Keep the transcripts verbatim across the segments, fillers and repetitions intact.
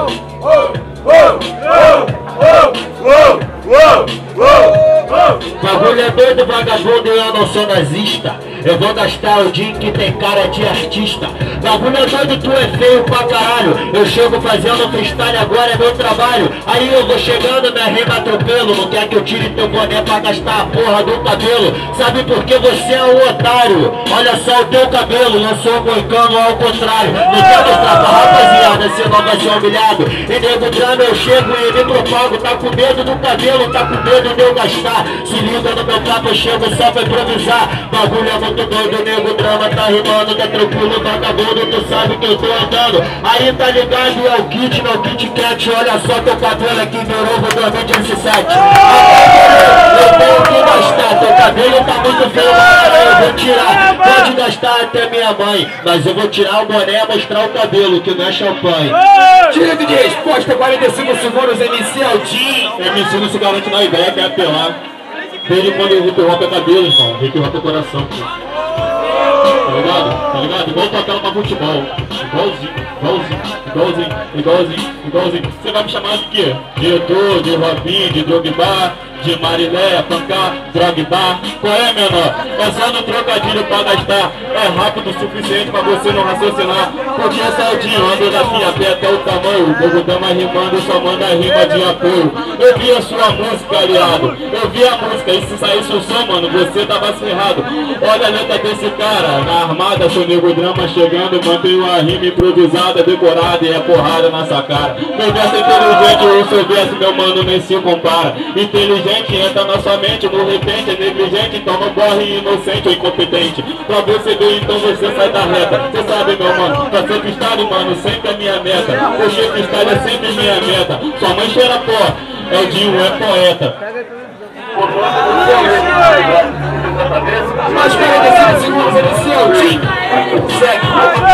Bagulho é doido, vagabundo, e eu não sou nazista. Eu vou gastar o dia que tem cara de artista. Bagulho é doido, tu é feio pra caralho. Eu chego fazendo freestyle, agora é meu trabalho. Aí eu vou chegando, minha rima atropelo. Não quer que eu tire teu boné pra gastar a porra do cabelo. Sabe por que você é um otário? Olha só o teu cabelo, não sou moicano, ao contrário. Não quer mostrar pra rapaziada, senão vai ser humilhado. E nego drama, eu chego e me propago. Tá com medo do cabelo, tá com medo de eu gastar. Se liga no meu papo, eu chego só pra improvisar. Bagulho é muito doido, nego drama tá rimando, tá tranquilo, vagabundo, tu sabe que eu tô andando. Aí tá ligado, é o kit, não Kit Kat. Olha só teu cabelo aqui, meu novo dois mil e dezessete. Eu tenho que gastar, teu cabelo tá muito feio, mas eu vou tirar. Pode gastar até minha mãe, mas eu vou tirar o boné e mostrar o cabelo, que não é champanhe. Direito de resposta, quarenta e cinco segundos, M C Aldinho. M C não se garante na ideia, quer apelar. Desde quando o hip hop é cabelo, irmão. Hip hop é coração, pô. Tá ligado? Tá ligado? Igual tua tela pra futebol. Igualzinho, igualzinho, igualzinho, igualzinho, igualzinho. Você vai me chamar de quê? De Eto'o, de Robin, de Drogba, de Marilé, Pancá, Drogba. Qual é, menor? É só no trocadilho pra gastar. É rápido o suficiente pra você não raciocinar. Porque é Saldinho, ando daqui a pé até o tamanho. O povo tá mais rimando, só manda rima de apoio. Eu vi a sua música, aliado. Eu vi a música, e se saísse o som, mano, você tava ferrado. Olha a letra desse cara, na armada, sou nego drama chegando. Mantenho a rima improvisada, decorada e é porrada nessa cara. Meu verso é inteligente, o seu verso, meu mano, nem se compara. Inteligente entra na sua mente, no repente é negligente, então não corre inocente ou incompetente. Pra você ver, então você sai da reta. Você sabe, meu mano, fazer freestyle, mano, sempre é minha meta. Porque freestyle é sempre minha meta. Sua mãe cheira pó, Eldinho é poeta. Mais quarenta e cinco segundos, M C Aldinho. Segue.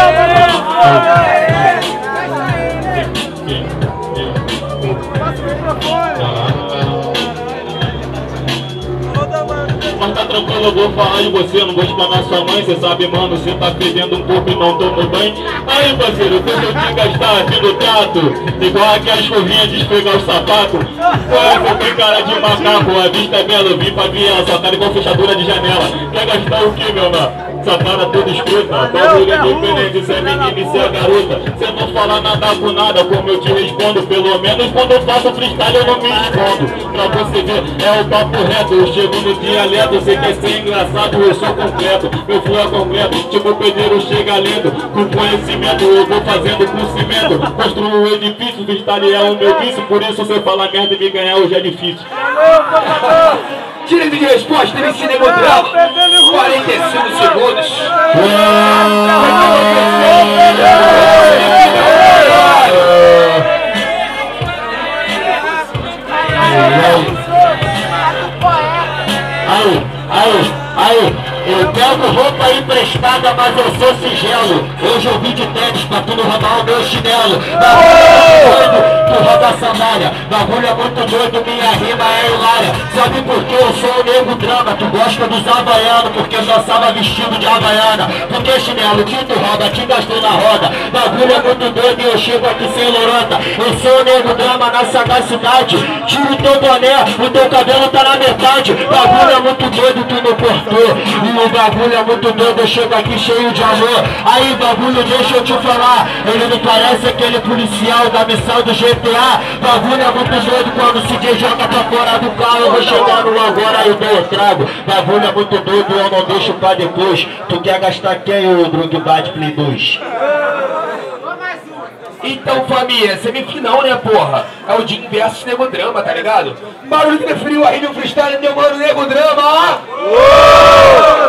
Mas tá tranquilo, eu vou falar de você, não vou explanar sua mãe. Cê sabe, mano, cê tá fedendo um pouco e não tomo banho. Aí, parceiro, deixa eu te gastar aqui no trato, igual aquelas corrinhas de esfregar o sapato. Ué, você tem cara de macaco, a vista é bela, eu vim pra viela, sua cara igual fechadura de janela. Quer gastar o que, meu mano? Essa cara toda escrota, bagulho independente, se é menina e se é garota. Cê não fala nada com nada, como eu te respondo. Pelo menos quando eu faço freestyle eu não me escondo. Pra você ver, é o papo reto, eu chego no dialeto. Você quer ser engraçado, eu sou completo. Meu flow é completo, tipo o pedreiro chega lendo. Com conhecimento eu vou fazendo com cimento. Construo um edifício, freestyle é o meu vício. Por isso você fala merda e me ganhar hoje é difícil. Direito de resposta, M C Nego Drama. quarenta e cinco segundos. Aí, aí, aí, eu pego roupa emprestada, mas eu sou singelo. Hoje eu vim de tênis pra tu não roubar o meu chinelo. Bagulho é doido, tu rouba a sandália. Bagulho é muito doido, minha rima é hilária. Sabe por que eu sou o nego drama? Tu gosta dos havaianos, porque eu dançava vestido de havaiana. Porque chinelo que tu rouba, te gastou na roda. Bagulho é muito doido e eu chego aqui sem lorota. Eu sou o nego drama na sagacidade. Tira o teu boné, o teu cabelo tá na metade. Bagulho é muito doido, tu não cortou. E o bagulho é muito doido, eu chego aqui cheio de amor. Aí bagulho, deixa eu te falar, ele não parece aquele policial da missão do G T A. Bagulho é muito doido, quando o C J joga pra fora do carro, eu vou chegar no agora e dou o trago. Bagulho é muito doido, eu não deixo pra depois. Tu quer gastar quem, ô Drogba de Play dois? Então, família, semifinal, né, porra? É o Jim versus Nego Drama, tá ligado? Barulho que preferiu a rima freestyle, meu mano, Nego Drama, ó!